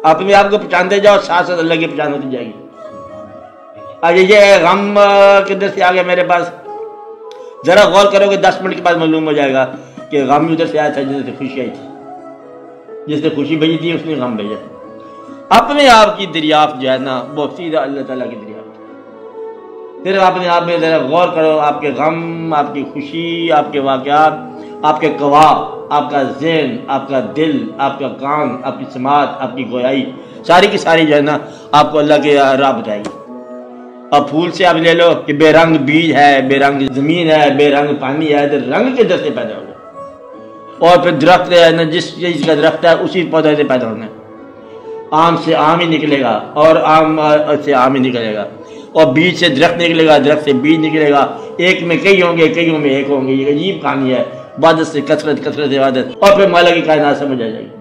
अपने आप को पहचानते जाओ, साथ साथ अल्लाह की पहचान होती जाएगी। आज ये गम किधर से आ गया मेरे पास, जरा गौर करोगे 10 मिनट के बाद मालूम हो जाएगा कि गम उधर से आया था जिससे खुशी आई थी। जिसने खुशी भेजी थी उसने गम भेजा। अपने आप की दरियाफ्त जो है ना वो सीधा अल्लाह ताला की दरियाफ्त। फिर अपने आप में जरा गौर करो, आपके गम, आपकी खुशी, आपके वाक़यात, आपके गवाह, आपका ज़हन, आपका दिल, आपका कान, आपकी समात, आपकी गोयाई, सारी की सारी जो है ना आपको अल्लाह के राह बताएगी। अब फूल से आप ले लो कि बेरंग बीज है, बेरंग जमीन है, बेरंग पानी है, तो रंग किधर से पैदा होगा? और फिर दरख्त है ना, जिस चीज का दरख्त है उसी पौधे से पैदा होना है। आम से आम ही निकलेगा और आम से आम ही निकलेगा, और बीज से दरख्त निकलेगा, दरख्त से बीज निकलेगा। एक में कई होंगे, कईयों में एक होंगे। ये अजीब कहानी है, इबादत से कसरत, कसरत से इबादत, और फिर मौला की कायनात समझ आ जाएगी।